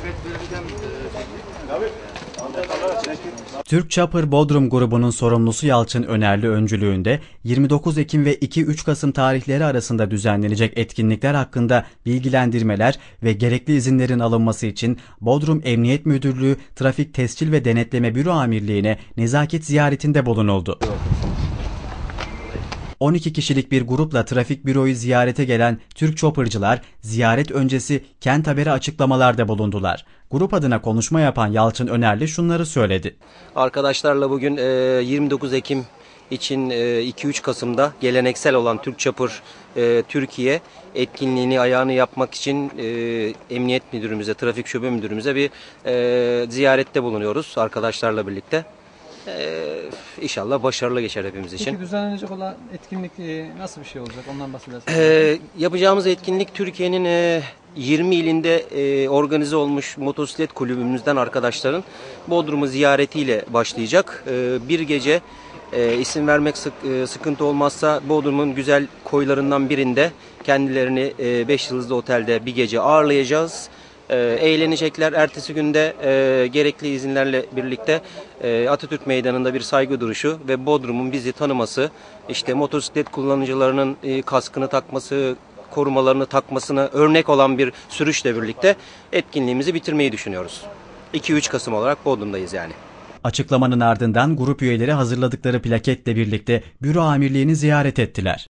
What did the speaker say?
Türk Chopper Bodrum grubunun sorumlusu Yalçın Önerli öncülüğünde 29 Ekim ve 2-3 Kasım tarihleri arasında düzenlenecek etkinlikler hakkında bilgilendirmeler ve gerekli izinlerin alınması için Bodrum Emniyet Müdürlüğü Trafik Tescil ve Denetleme Büro Amirliği'ne nezaket ziyaretinde bulunuldu. 12 kişilik bir grupla trafik büroyu ziyarete gelen Türk Chopper'cılar ziyaret öncesi Kent Haber'e açıklamalarda bulundular. Grup adına konuşma yapan Yalçın Önerli şunları söyledi. Arkadaşlarla bugün 29 Ekim için 2-3 Kasım'da geleneksel olan Türk Chopper Türkiye etkinliğini ayağını yapmak için Emniyet Müdürümüze, Trafik Şube Müdürümüze bir ziyarette bulunuyoruz arkadaşlarla birlikte. İnşallah başarılı geçer hepimiz için. Peki düzenlenecek olan etkinlik nasıl bir şey olacak? Ondan bahsedersiniz. Yapacağımız etkinlik Türkiye'nin 20 ilinde organize olmuş motosiklet kulübümüzden arkadaşların Bodrum'u ziyaretiyle başlayacak. Bir gece isim vermek sıkıntı olmazsa Bodrum'un güzel koylarından birinde kendilerini 5 yıldızlı otelde bir gece ağırlayacağız. Eğlenecekler. Ertesi günde gerekli izinlerle birlikte Atatürk Meydanı'nda bir saygı duruşu ve Bodrum'un bizi tanıması, işte motosiklet kullanıcılarının kaskını takması, korumalarını takmasına örnek olan bir sürüşle birlikte etkinliğimizi bitirmeyi düşünüyoruz. 2-3 Kasım olarak Bodrum'dayız yani. Açıklamanın ardından grup üyeleri hazırladıkları plaketle birlikte büro amirliğini ziyaret ettiler.